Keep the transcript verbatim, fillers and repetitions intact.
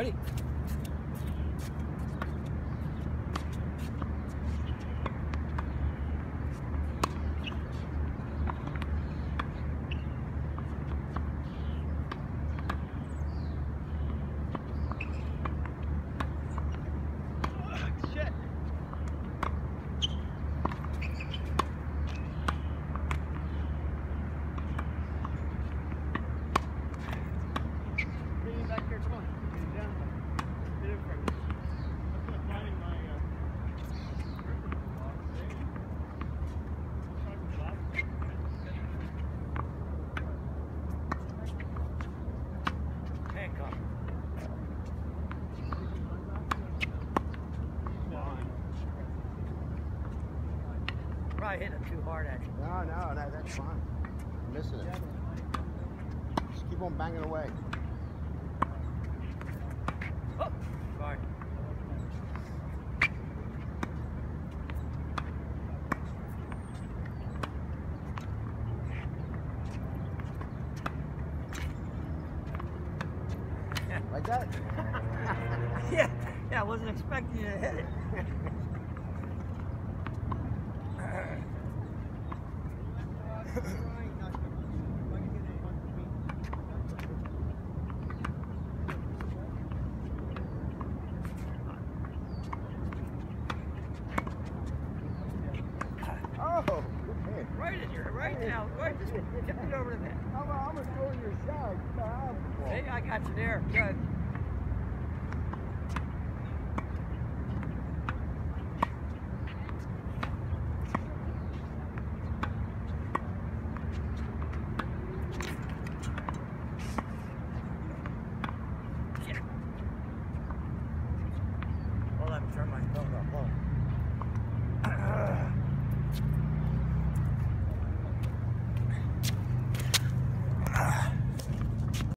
Ready? Probably hit it too hard at you. No, no, that, that's fine. I'm missing it. Just keep on banging away. Oh, sorry. Like that? yeah, yeah, I wasn't expecting you to hit it. Oh, good hit. Right in your, right now, right, just get it over the net. I'm, I'm going to throw your shot. Hey, I got you there. Good.